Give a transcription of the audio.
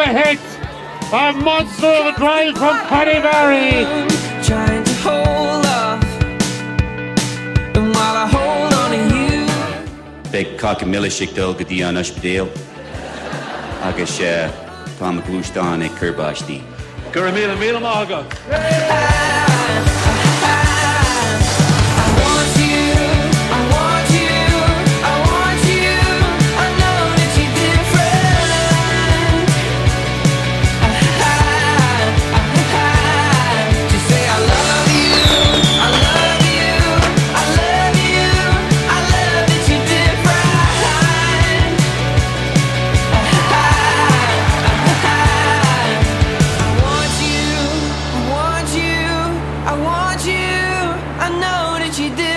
hit of Monster Drive from Paddy Barry. Trying to hold off, and while I hold on to you. Big cock and millishick dul gadi an ushbdale. Agus Tom Glustan e Kerbashti. Guramila Mila Mahaga. I want you, I know that you did.